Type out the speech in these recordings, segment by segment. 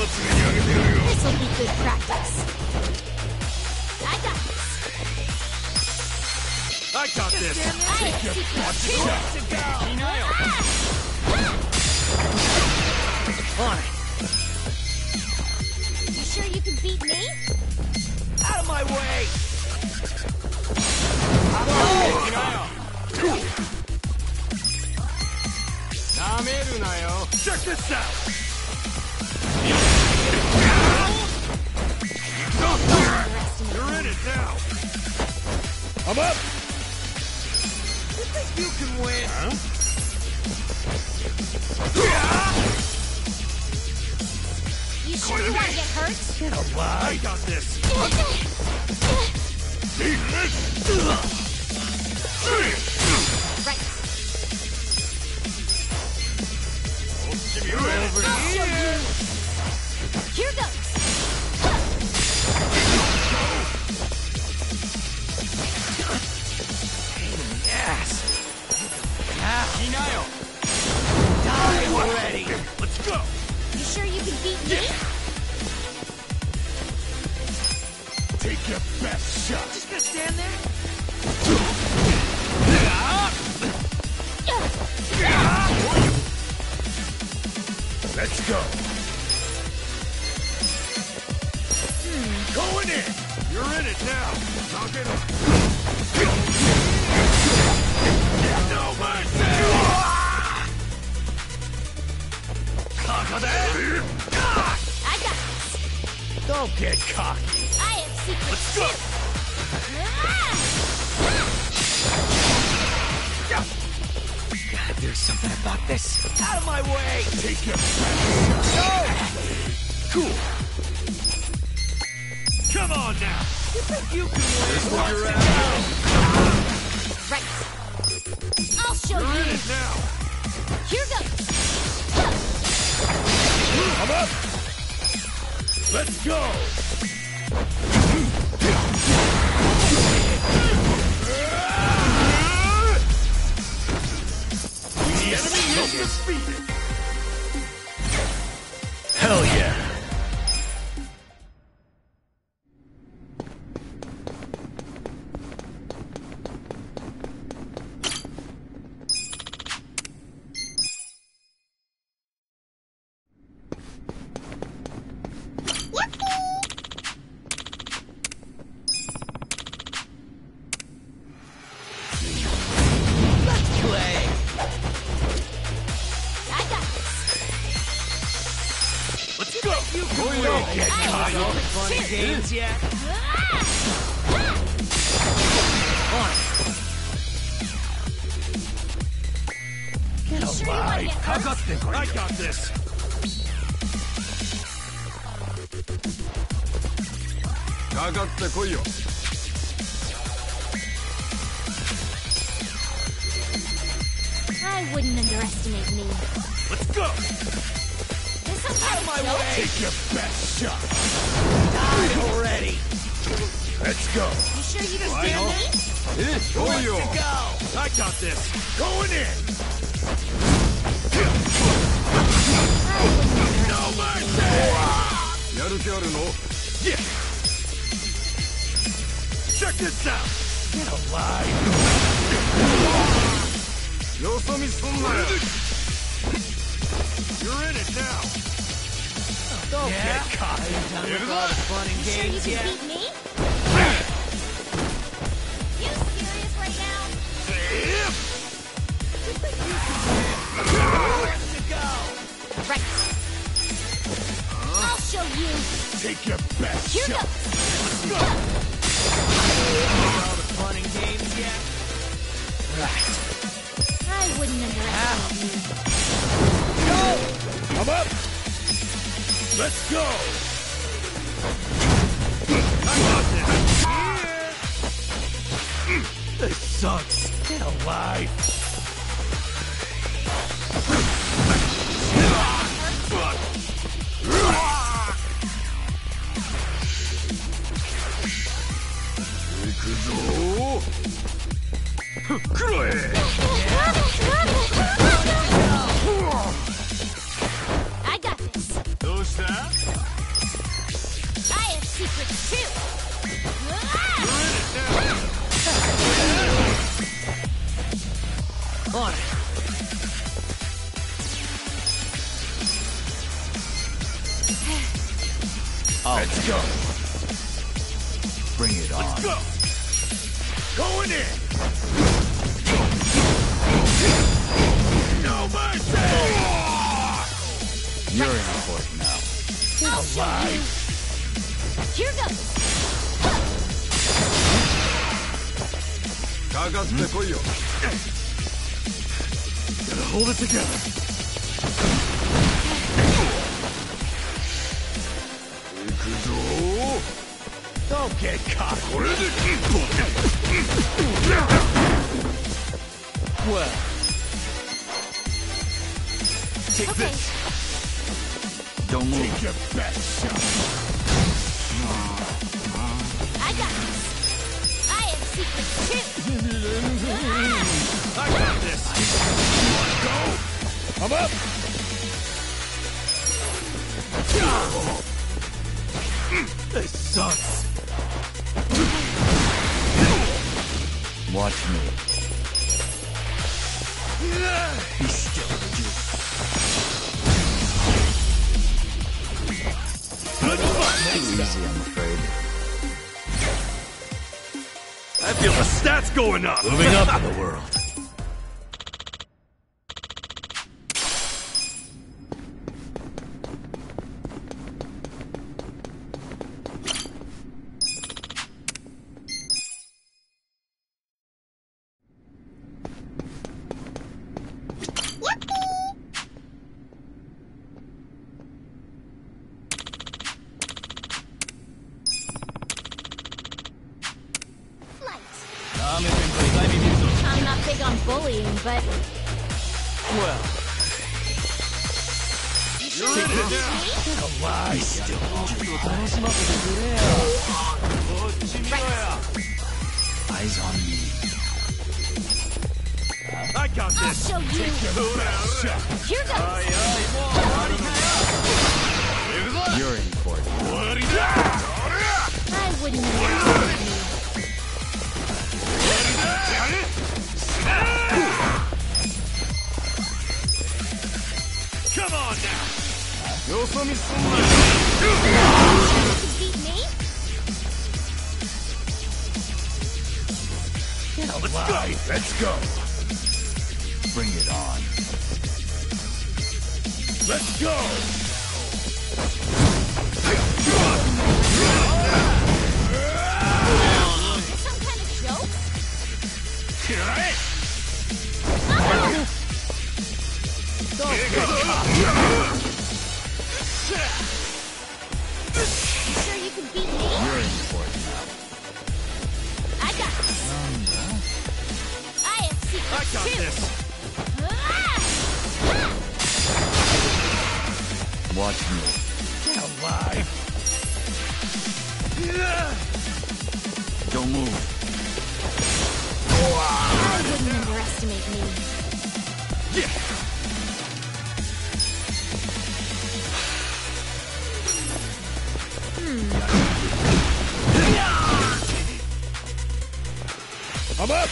This'll be good practice. I got this. I got this. I have secrets too. To go. On it. You sure you can beat me? Out of my way. Check this out. You're in it now. I'm up. You think you can win? Huh? You sure you want to get hurt? Get alive. I got this. Right. You're over here. Here goes. Yes. Die already. Let's go. You sure you can beat me? Take your best shot. Just gonna stand there. Let's go. Going in. You're in it now. Knock it up. No mercy. I got this. Don't get cocky. I have secrets Let's too. go. Gotta do something about this. Out of my way. Take your go. Cool. Come on now. You think you can win? Right. I'll show You're you. in it now. Here goes. I'm up. Let's go. The enemy is defeated. Hell yeah. Games yet? Get alive! I got this! I wouldn't underestimate me. Let's go! This some kind of My joke? way! Take your best shot! Die already! Let's go! You sure you can stand me? Go! I got this! Going in! No mercy! Yeah! Check this out! Get alive! You're in it now! Don't get caught! Done with all the fun and You sure you games can yet? beat me? You serious right now? To go! Right. I'll show you. Take your best Here shot! goes. Let's go! All the fun and games yet? Right. I wouldn't underestimate me. Go! I'm up! Let's go! I got this! This sucks! Get alive! I got this. on it. Let's go. Bring it on. Let's go. Going in. No mercy. You're in for it now. I'll show you. Here goes. かかってこいよ。Gotta hold it together. Don't get caught. Well, take Okay. this. Don't move. Take your best shot. I got this. I have secrets too. I got this. You wanna go? I'm up. This sucks. Watch me. Be still, you. Good luck Too next easy, time. I'm afraid. I feel the stats going up. Moving up in the world. I'm not big on bullying, but Well, take this. Alive still. Eyes on me. I got I'll this. show you. Here goes. You're in for it. I wouldn't underestimate me. Come on now. You can beat me? Let's go. Let's go. Bring it on. Let's go. Some kind of joke? You sure you can beat me? You're in for it now. I got this. I have secrets I got too. this. Watch me. Alive. Don't move. I wouldn't underestimate me. Yeah. I'm up.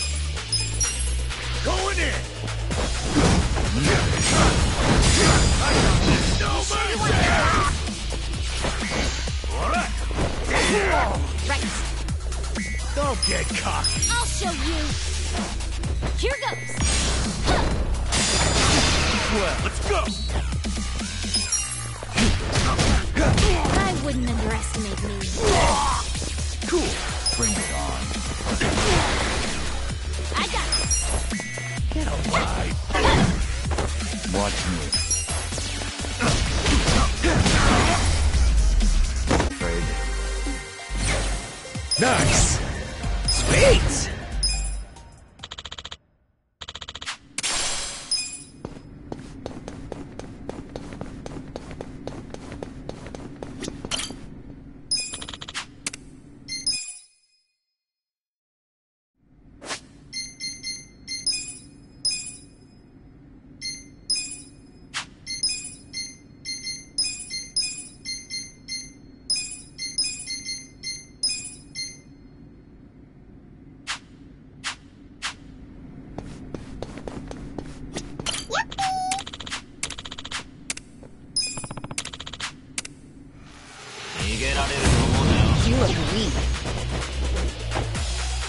Going in. I got this. No mercy. All right. Right. Don't get cocky. I'll show you. Here goes. Well, let's go. I wouldn't underestimate me. Cool. Bring it on. I got this. Get alive. Watch me. Afraid. Nice. Spades.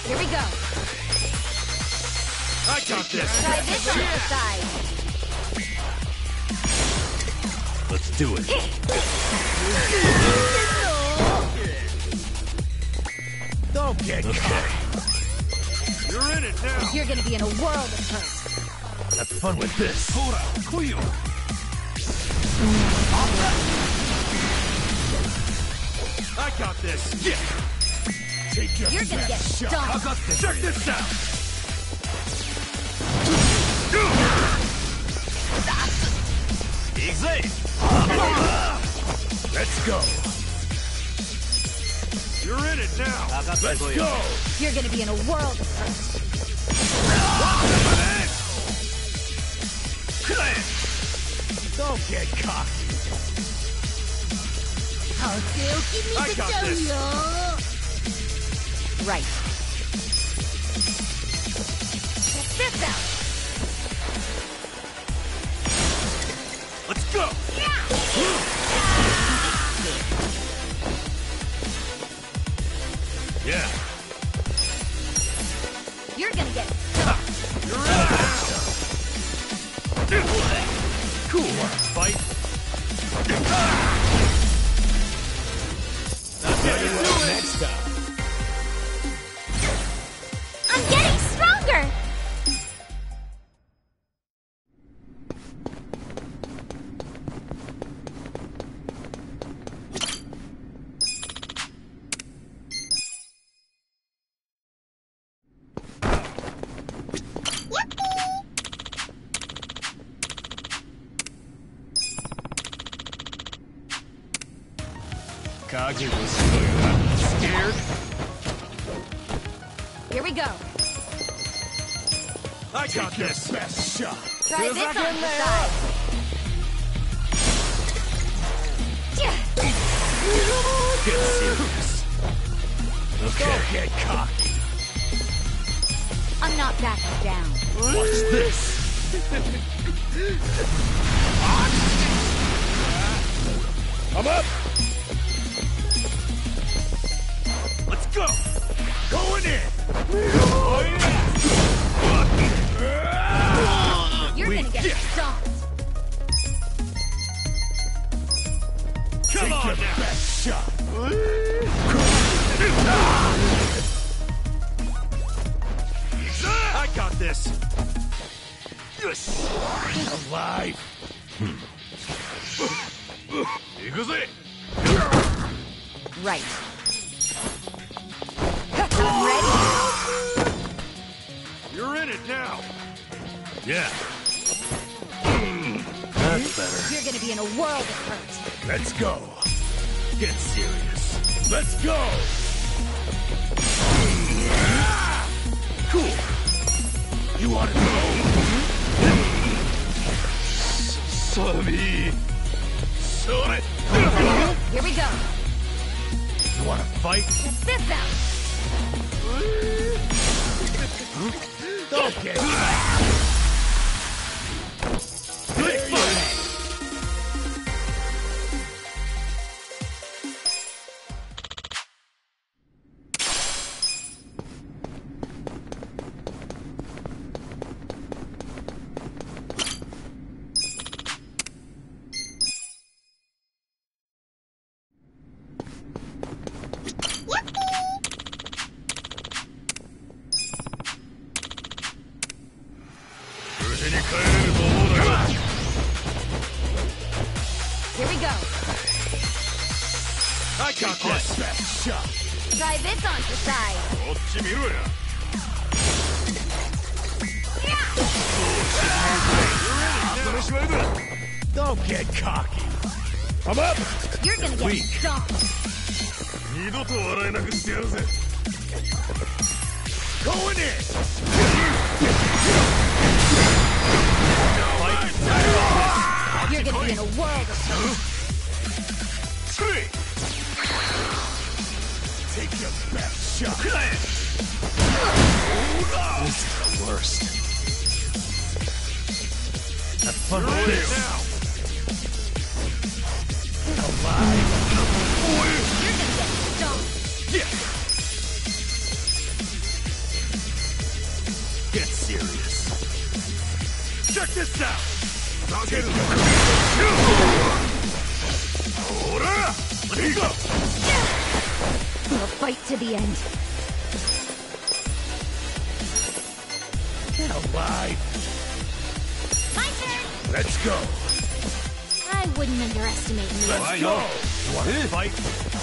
Here we go. I got this. Try this on the side. Let's do it. Don't get caught. You're in it now. You're gonna be in a world of hurt. Have fun with this. I got this. Yeah. Take your You're gonna get best shot. stomped. Check this out. Easy. Let's go. You're in it now. Let's go. You're gonna be in a world of hurt. Don't get cocky. I got this. Right. Check this out. Let's go. Yeah. You're gonna get stomped. You're in it now. Cool. Wanna fight? Next time. I'm getting stronger. Kage was scared. Here we go. I got this. Best shot. Try this on the side. Yeah. Get serious. Okay. Don't get cocky. I'm not backing down. Watch this. I'm up. Let's go. Going in. Oh, yeah. You're gonna get stomped. Come Take on your now. best shot. I got this. Yes. Alive. Right. I'm ready. You're in it now. Yeah. That's better. You're gonna be in a world of hurt. Let's go. Get serious. Let's go. Cool. You want to go? Sorry. Sorry. Here we go. You want to fight? Check this out. Don't get Good fight. Here we go. I got this. Best shot. Try this on the side. Don't get cocky. I'm up. You're gonna get Weak. stomped. Going in. You're gonna be in a world of hurt. Take your best shot. This is the worst. Have fun with this. Alive. You're gonna get stomped. Yeah. serious. Check this out! Let's go! We'll fight to the end. Get alive! My turn! Let's go! I wouldn't underestimate me. Let's go! You want to fight?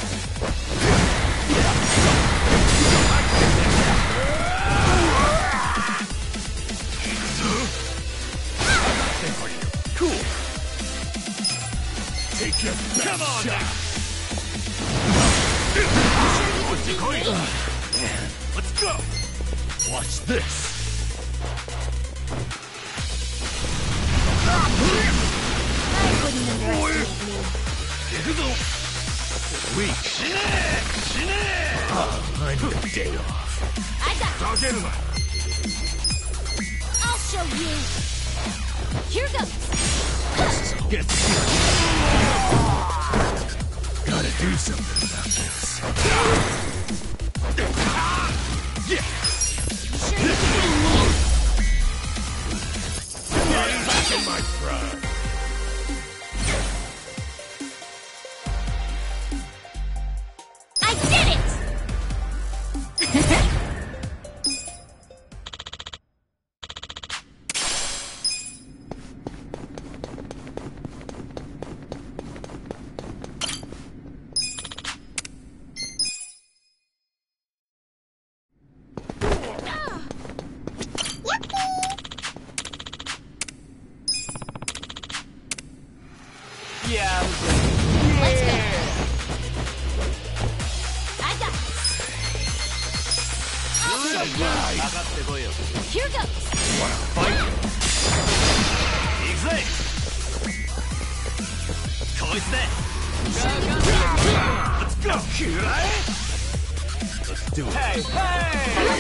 Cool. Take your best Come on shot. Let's go! Watch this. I wouldn't underestimate me. Weak. I need a day off. I got this. I'll show you. Here goes. Get serious. Gotta do something about this. Yeah. You sure you can beat me? Back in my pride. I did it! Yeah. Let's go. I got this. I'll show you. Here goes. Fight. Let's go! Let's do it. Hey, hey!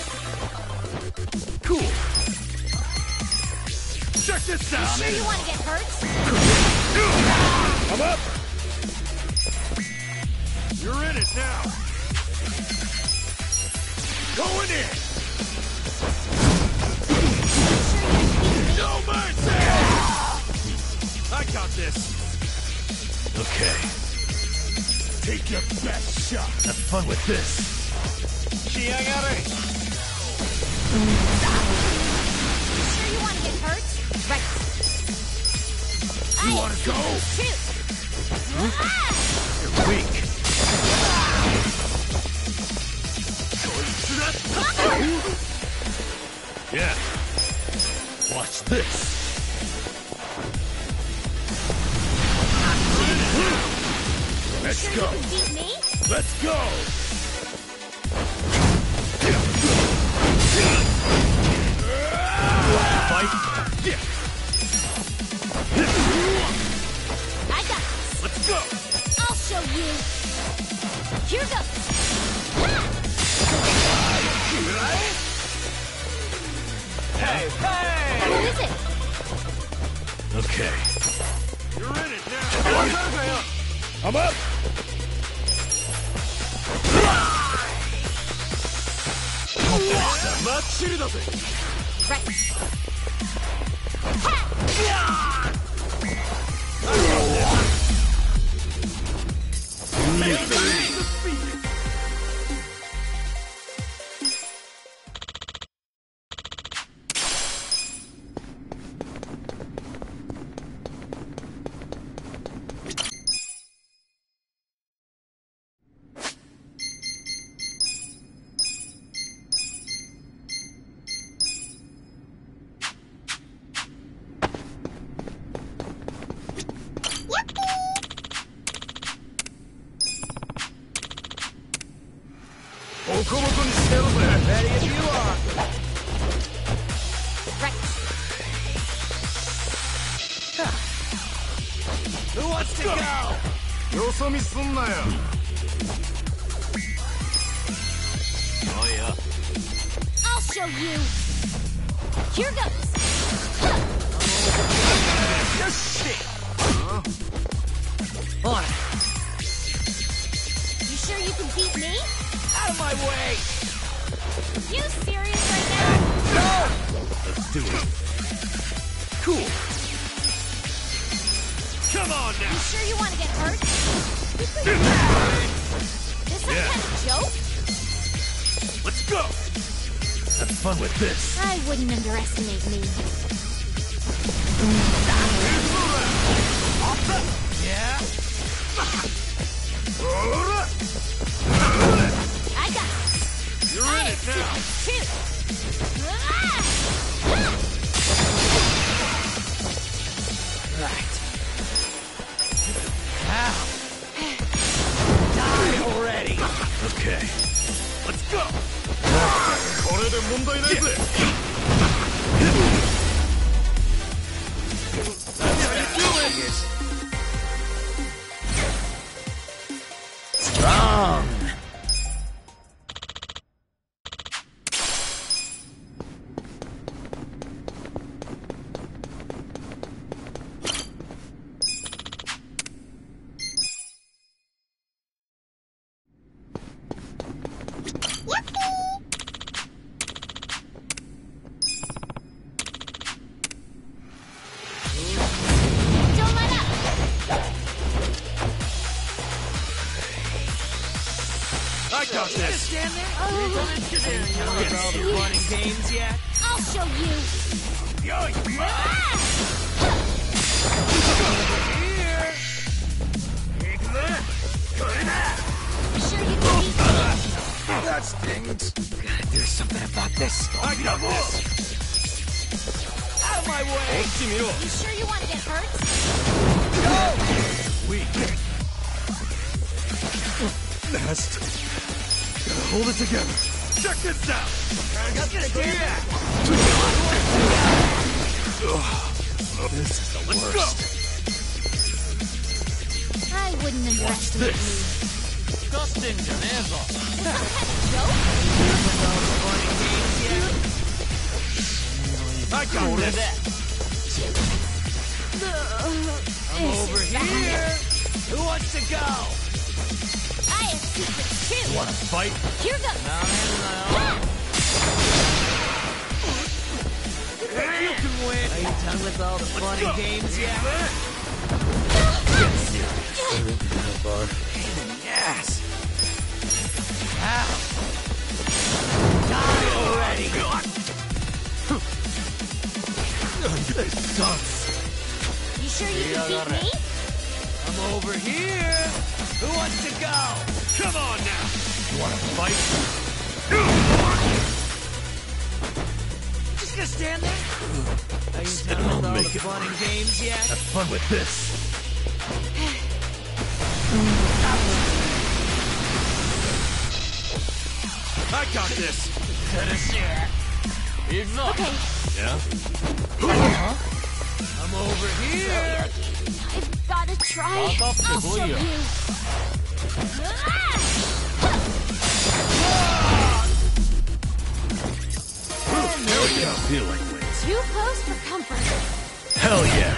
Cool. Check this out. Sure you want to get hurt? I'm up. You're in it now. Going in. No mercy. I got this. Okay. Take your best shot. Have fun with this. You sure you want to get hurt? Right. You wanna go? Too. You're weak. Yeah. Watch this. Let's Sure go. you can beat me? Let's go. Fight. Yeah. I got this. Let's go. I'll show you. Here goes. Hey, hey! Who is it? Okay. You're in it now! I'm up. Right. Ready if you are! Right. Who wants to go? よそ見すんなよ。 Oh yeah. I'll show you. Here goes. On it. You sure you can beat me? Out of my way! You serious right now? No! Let's do it. Cool. Come on now. You sure you want to get hurt? This some kind of joke? Let's go. Have fun with this. I wouldn't underestimate me. Yeah. I got this. You're in it now. Shoot. Right. Ow. Die already. Okay. Let's go. How you doing? Strong. Don't let up. I got this. Stand there. Oh, Get all the fun and games yet? I'll show you. Yeah. Here. Take that. You sure you can beat me? That stings. There's something about this. I got this. Out of my way. You sure you want to get hurt? Weak. Nest. Gotta hold it together. Check this out. This is the worst. I wouldn't underestimate this? me. Dustin Geneva. Is some kind of joke? I got this. I'm over here. Who wants to go? I have secrets too. Want to fight? Here goes. You can win. Are you done with all the fun and games yet? Yes. Ow. Die already. This sucks. You sure you can beat me? I'm over here. Who wants to go? Come on now. You want to fight? Just gonna stand there? Are you done with all the make it. fun and games yet? Have fun with this. I got this. Okay. Yeah? I'm over here. I've got to try. I'll show you. There we go. Feeling wins. Too close for comfort. Hell yeah.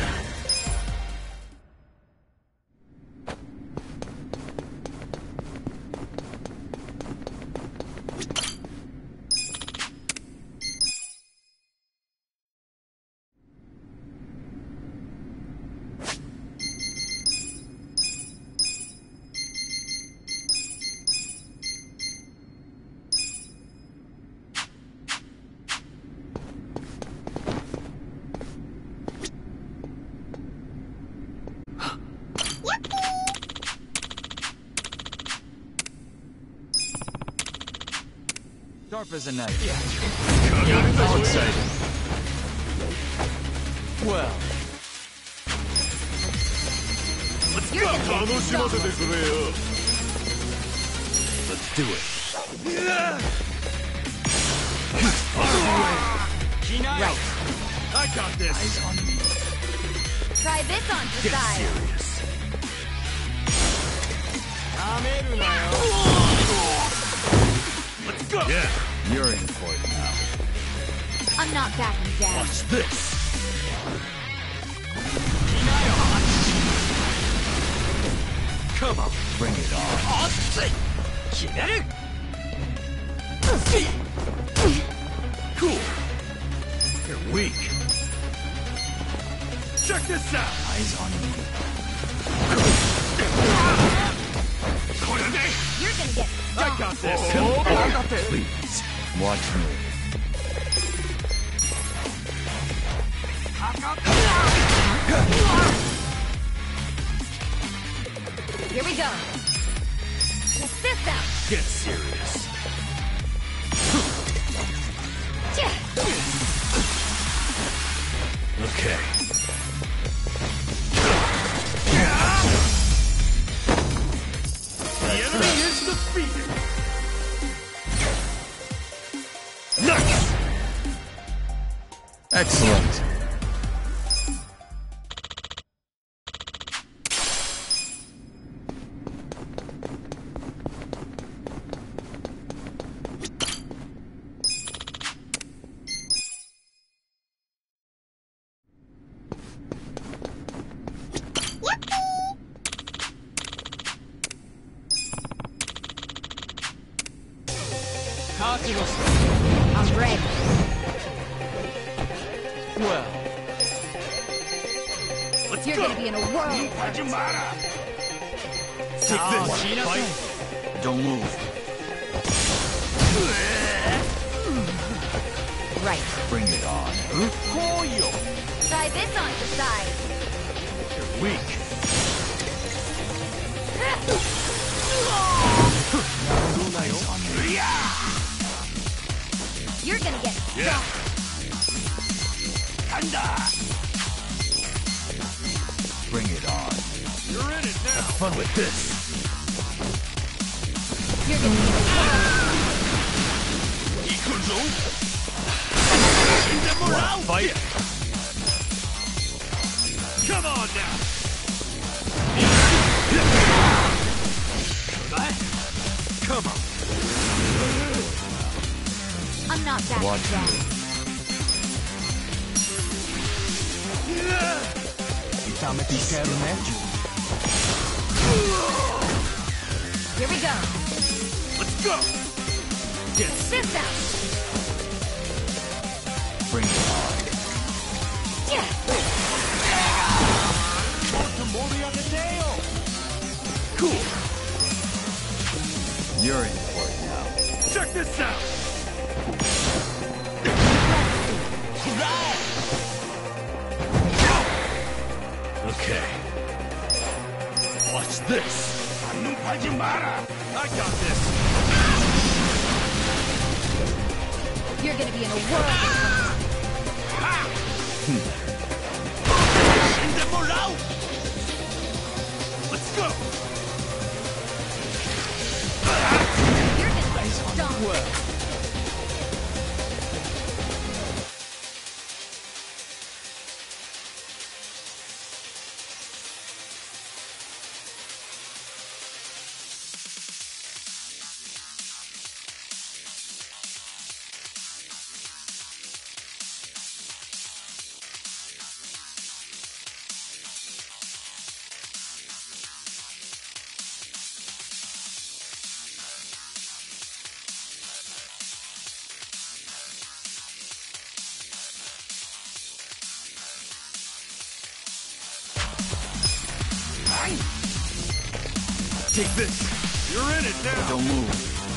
Sharp as a knife. All excited. Well, Let's You're go. the best dog. Let's do it. Right. I got this. Try this on for Get size. serious. Let's go. Yeah. you're in for it now. I'm not backing down. Watch this. Come on. Bring it on. Cool. Here we weak. Check this out. Eyes on me. You're gonna get I got this. Please, watch me. Here we go. Check this out. Get serious. Okay. The enemy is defeated. Nice. Excellent. I'm ready. Well, Let's You're go. gonna be in a whirl. Take this. Fight. don't move. Right. Bring it on. Try this on the side. You're weak. Eyes on me. You're gonna get Yeah. Bring it on. You're in it now. Have fun with this. You're gonna be in a whirl. Fight. Come on now. Come on. I'm not that Watch strong. me. Here we go. Let's go. Get This out. Bring it on. Yeah. cool. You're in for it now. Check this out. Okay. Watch this. I got this. You're gonna be in a whirl. Let's go. You're gonna get stomped. Take this. You're in it now. Don't move.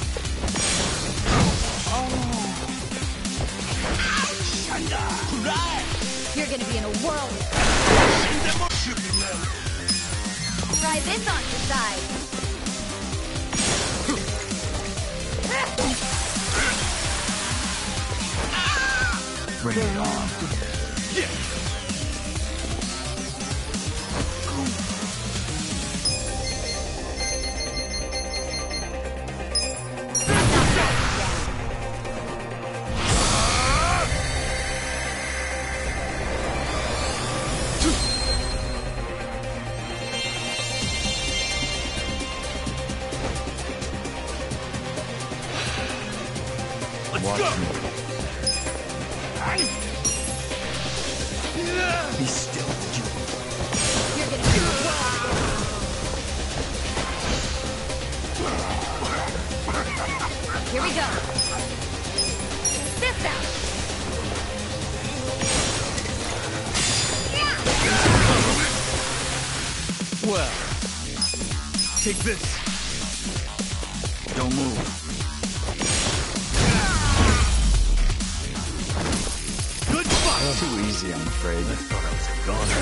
You're gonna be in a whirl. Try this on your side. Bring it on. Yeah. Let's Watch go. me. Be still, you. You're gonna be in a whirl. Here we go. This out. Take this. Don't move. Good fight. Too easy, I'm afraid. I thought I was a goner.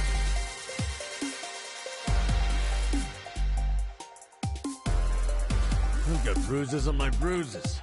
I've got bruises on my bruises.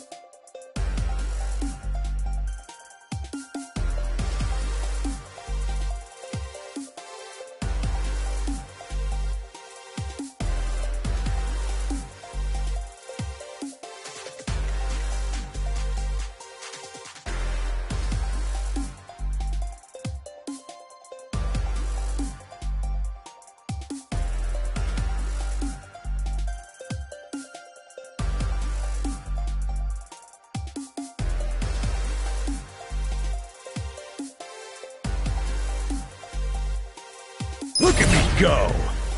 Look at me go!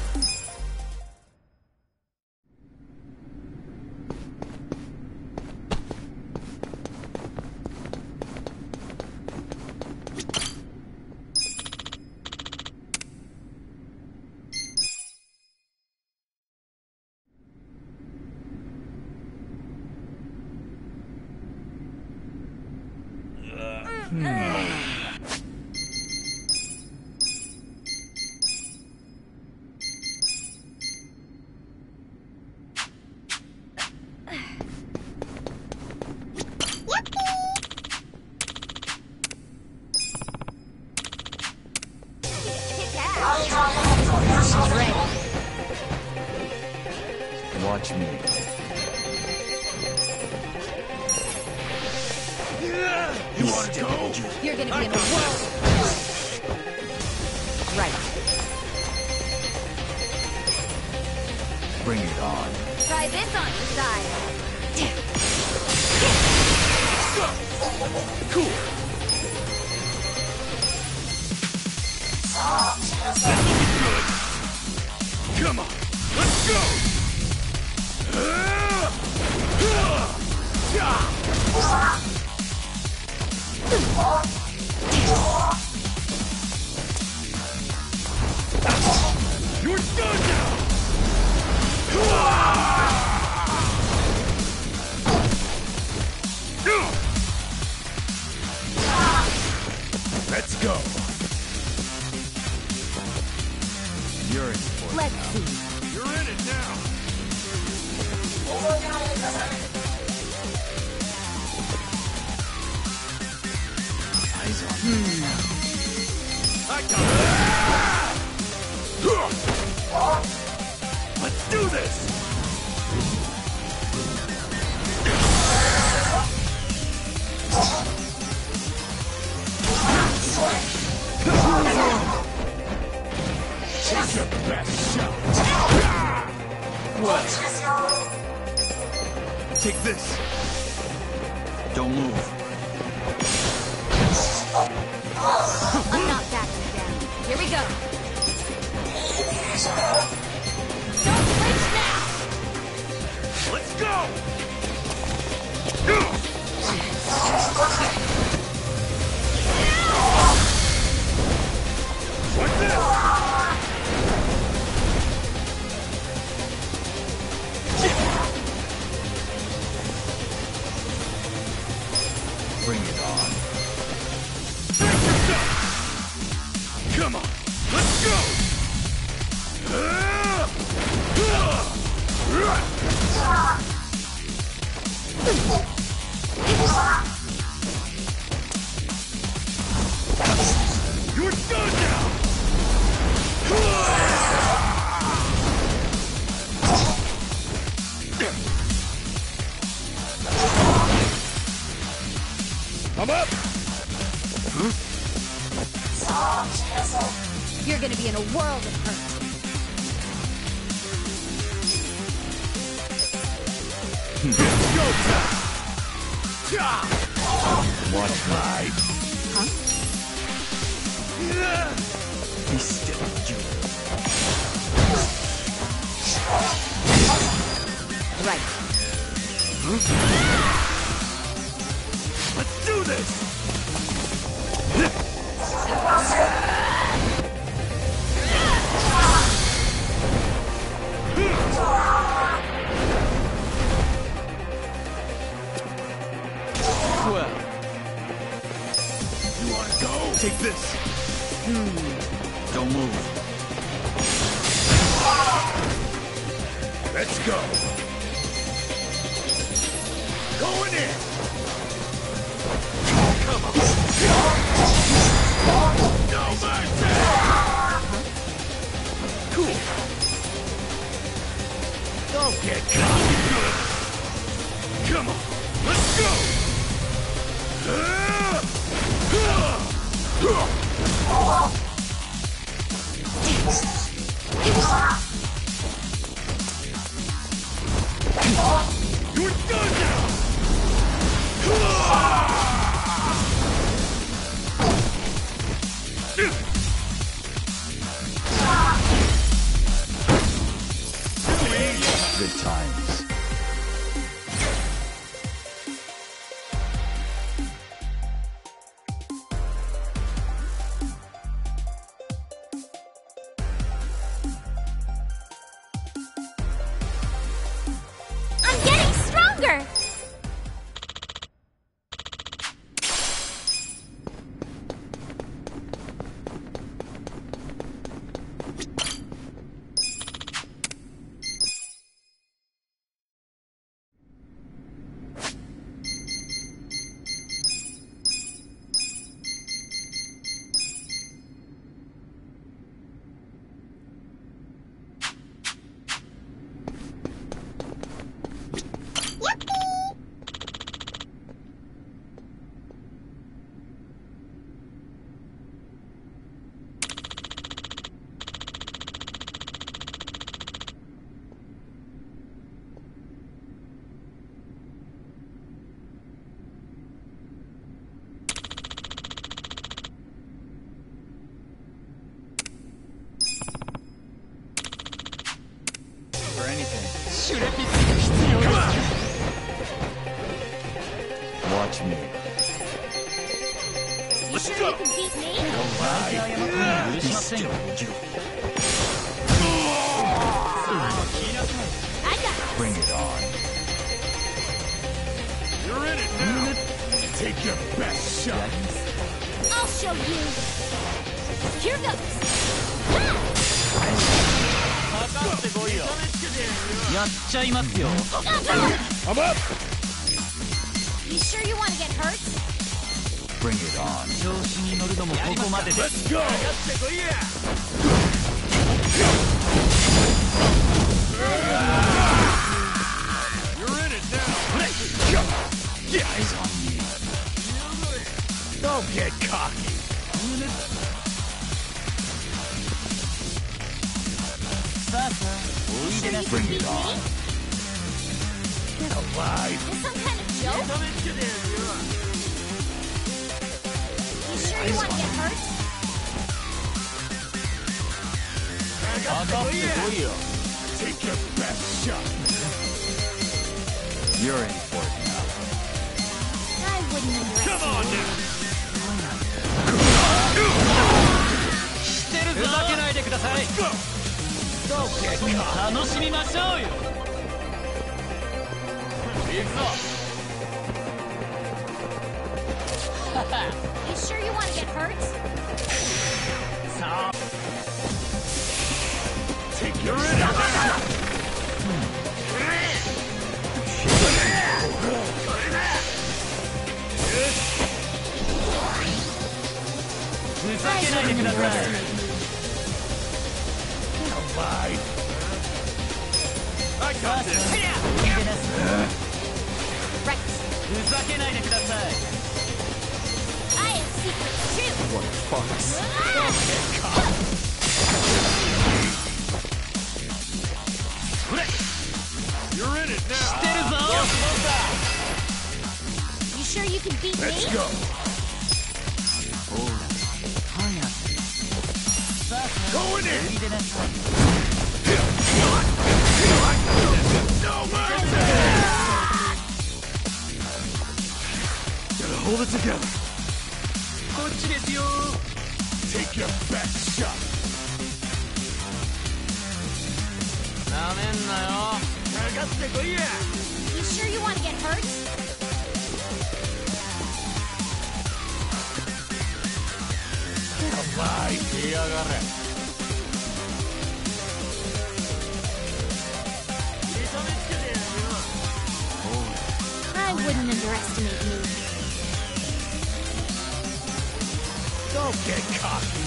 Watch me. You want to go? You're gonna be in a world. Right. Bring it on. Try this on your side. Cool. Good. Come on, let's go. You're done now. Let's go. You're in for it. Let's see. You're in it now. Eyes on me. I got it. Let's do this. Take your best shot. What? Take this. Don't move. I'm not backing down. Here we go. Don't flinch now. Let's go. What's this? Bring it on. Come on, let's go! You're done now! I'm up! You're gonna be in a world of hurt. It's go time! Watch me. Huh? Be still, you. Right. Let's do this! well. You wanna go? Take this. Don't move. Let's go. Going in. Come on. No mercy. Cool. Don't get cocky. Come on. Let's go. You're done now! Good times. I'm getting stronger! For anything. Come on! Watch me. You Let's sure go. you can beat me? Be still, you. I got this. Bring it on. You're in it now. Take your best shot. I'll show you. Here goes. やっちゃいますよ。 I'm up. You sure you want to get hurt? Bring it on. 調子に乗るのもここまでです。 Let's go. You're in it now. Eyes on me. Don't get cocky. Bring it on. Get alive. Is this some kind of joke? You sure you want to get hurt? Take your best shot. You're in for it now. I wouldn't underestimate. Come on now. ふざけないでください。 Go. Don't get cocky. 楽しみましょうよ。行くぞ。 You sure you want to get hurt? Take your in it. ふざけないでください。 Alive. I got this. Right. ふざけないでください。 I have secrets too. What a farce. You're in it now. 知ってるぞ。 You sure you can beat Let's me? go. ほら、早く。さあ、 Going in. おいでなさい。 No mercy. Gotta hold it together. こっちですよ。 Take your best shot. なめんなよ。 You sure you want to get hurt? alive. I wouldn't underestimate you. Don't get cocky.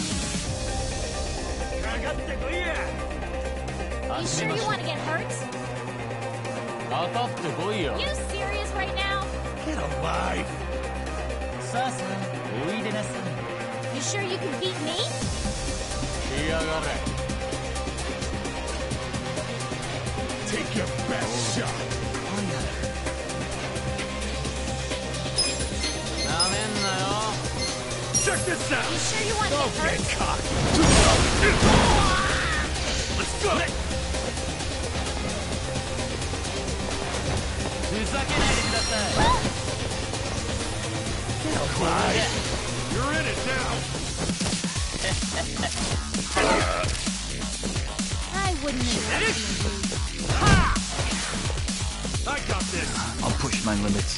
You sure you want to get hurt? You serious right now? Get alive. You sure you can beat me? Take your best shot. Check this out. You sure you want to Don't get hurt? get cocky. Let's go. Get alive. You're in it now. I wouldn't underestimate you. I got this. I'll push my limits.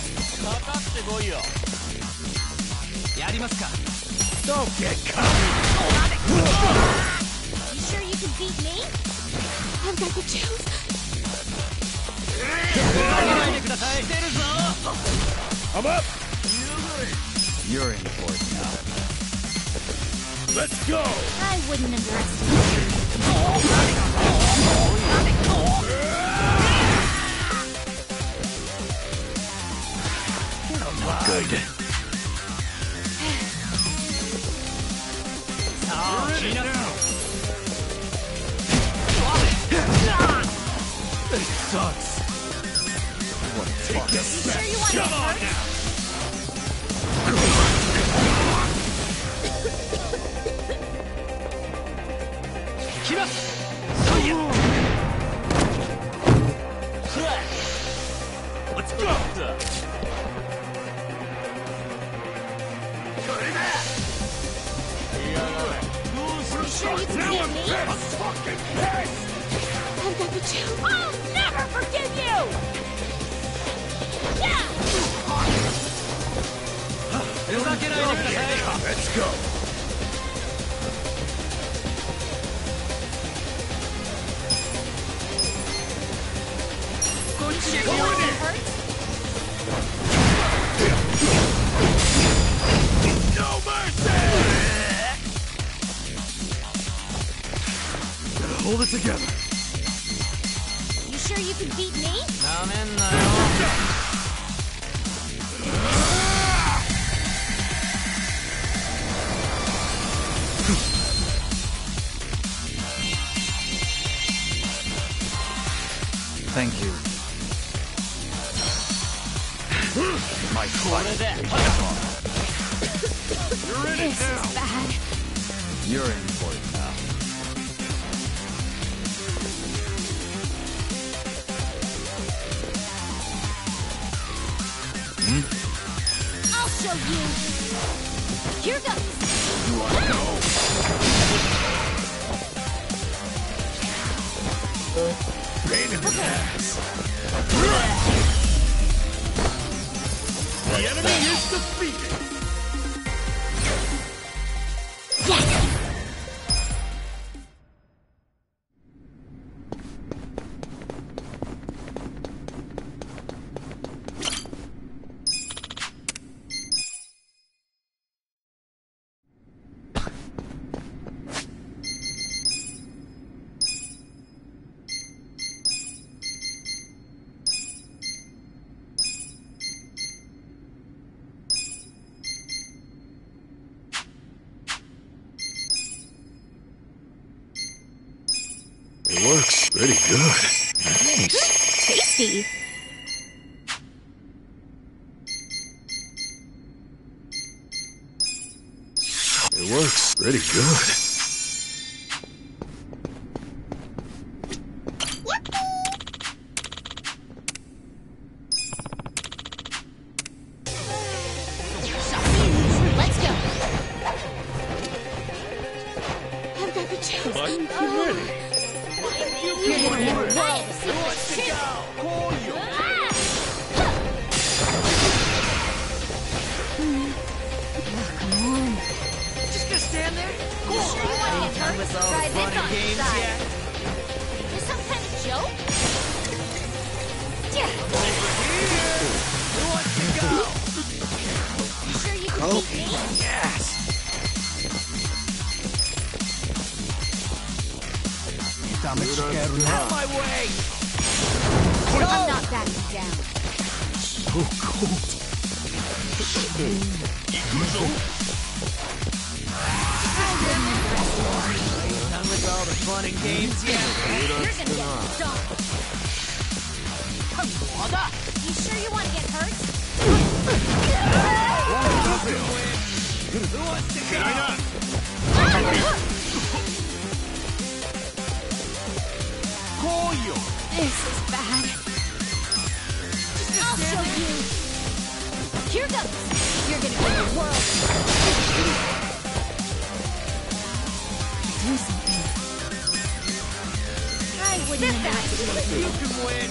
Don't get cocky. You sure you can beat me? I've got the chills. I'm up. You're in for it now. Let's go. I wouldn't underestimate you. Good. You're in it now. This sucks. Take your Sure best you want to shot get on hurt? now. Let's go. You sure you can Now beat I'm me? fucking pissed. I've got the chills. I'll never forgive you! Yeah! Let's go. You sure you Go want in to there. get hurt? No mercy. Gotta hold it together. You sure you can beat me? Thank you. My fight. You're in it This now. is bad. You're in for it now. I'll show you. Here goes. Pain in the ass. The enemy is defeated. Yes! It works pretty good. Nice. Tasty. It works pretty good. Let's go. I've got the chills. I'm ready. You can remember my secrets too. Come on. Just gonna stand there? hurt? with all the Try fun this and on the games side. yet? This some kind of joke? Yeah. Who wants to go? You sure you can beat me? Yes! Out Out of my way! I'm not backing down. So cold. Yakuza. Are you done with all the fun and games yet? You're gonna get stomped. You sure you want to get hurt? Who wants to go? This is bad. I'll show you. Here goes. You're gonna win the world. Do something. I wouldn't imagine it. You can win!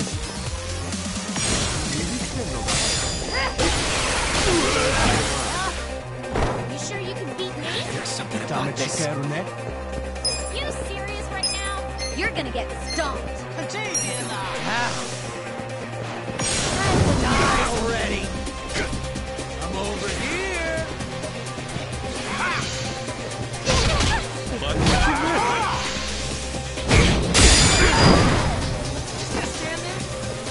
You sure you can beat me? There's something about this. You serious right now? You're gonna get stomped. How? Die already! I'm over here! Just stand there?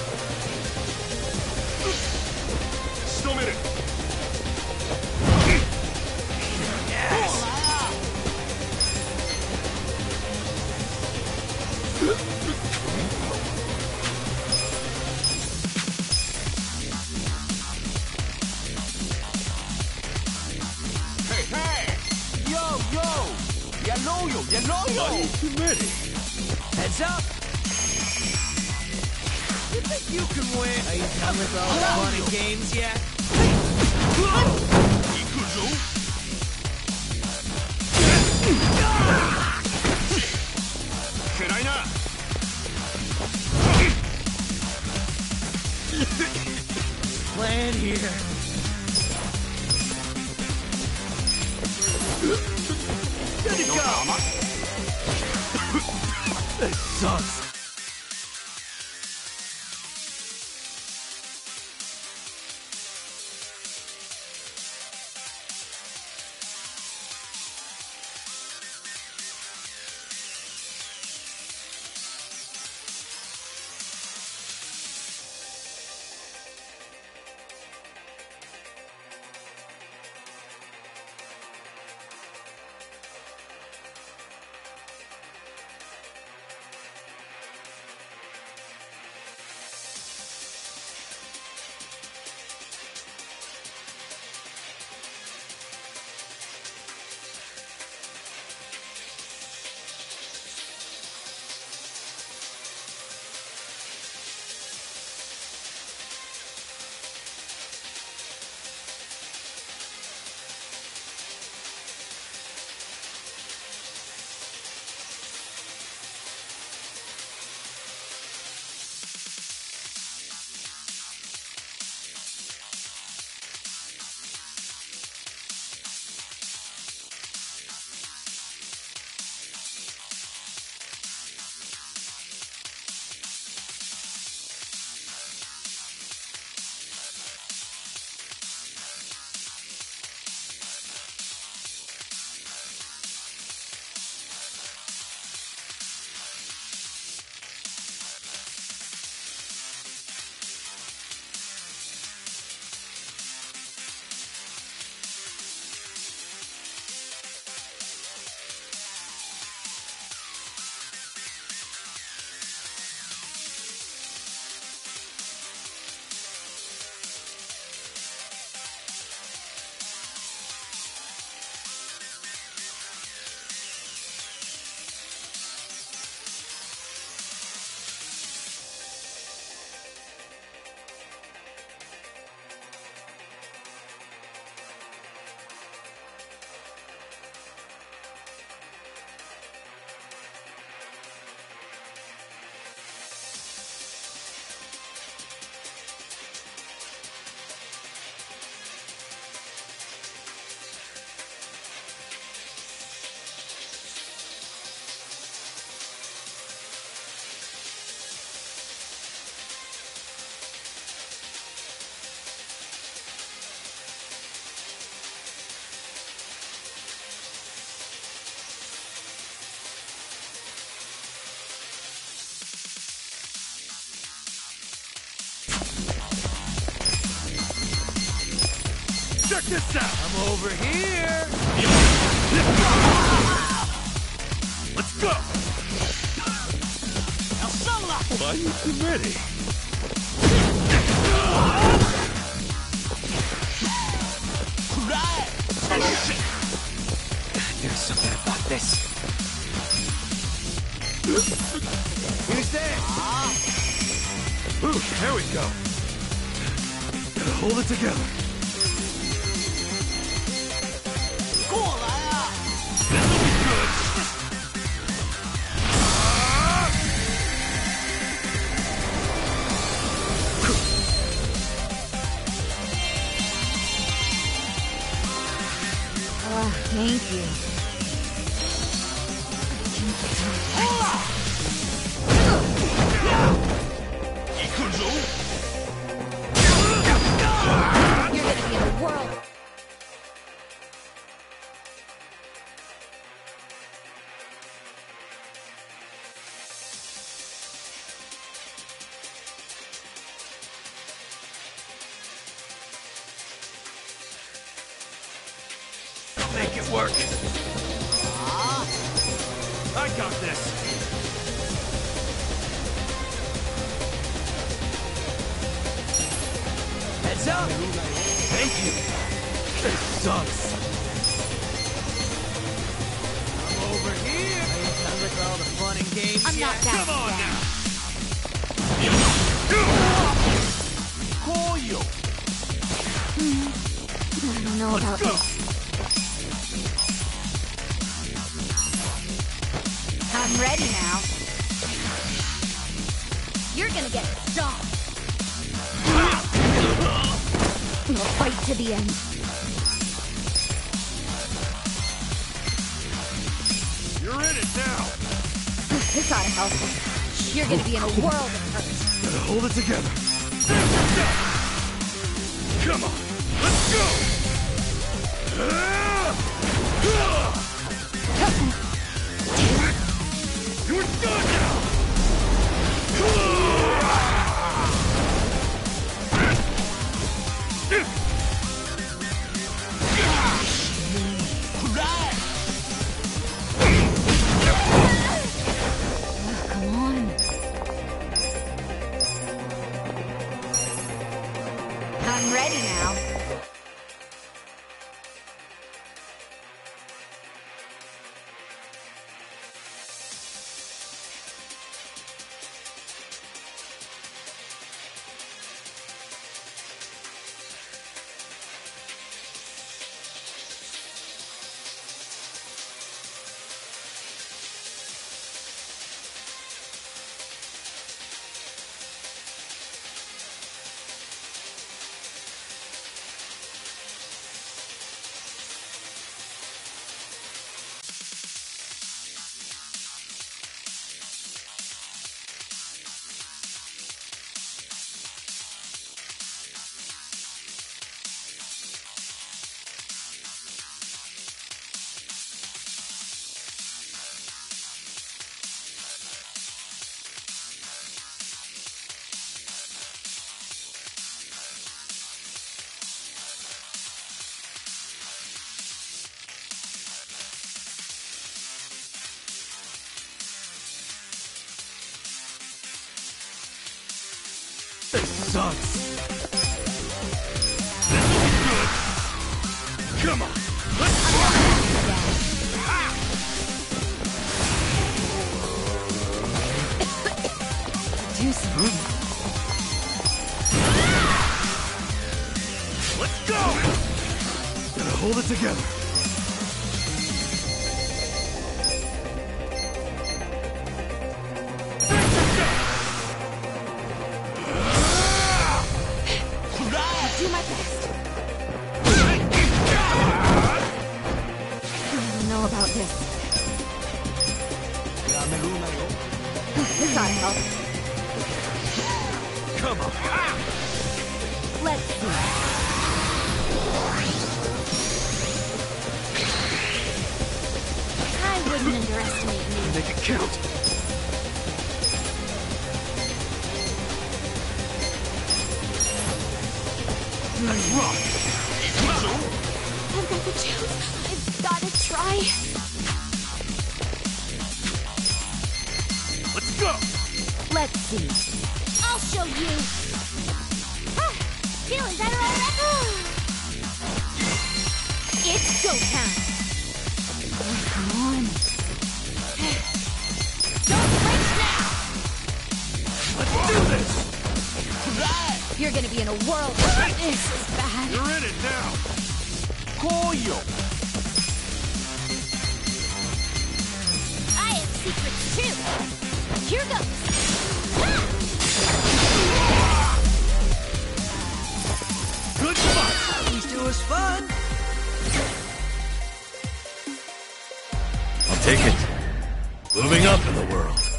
Yes! Heads up! You think you can win? Are you done with all the fun and games yet? Plan here. Good to go! This sucks. Check this out! I'm over here! Let's go! Why are you too ready? There's something about this. Who's there? Ooh, there we go. Gotta hold it together. This'll be good. Thank you. You're gonna be in a world. Make it work. I got this. Heads up! Thank you. This sucks. I'm over here! Are you done with all the fun and games I'm not yet? that Come on bad. now. Call you. I don't know about Go. this. I'm ready now. You're gonna get stomped. We'll fight to the end. You're in it now. This ought to help. You're gonna be in a world of hurt. Gotta hold it together. Come on, let's go. You're done now. Come on. I'm ready now. This sucks. This'll be good. Come on, let's go. Do something. Let's go. Gotta hold it together. Do my best. I don't know about this. This ought to help. Come on. Let's see. I wouldn't underestimate you. Make it count. Nice rock. got the chance. I've gotta try. Let's go! Let's see. I'll show you. Feeling better already? It's go time. Oh, come on. Don't flinch now! Let's do this! You're gonna be in a whirl. This is bad. You're in it now! Koyo! I have secrets too. Here goes. Good fight! At least it was fun. I'll take it. Moving up in the world.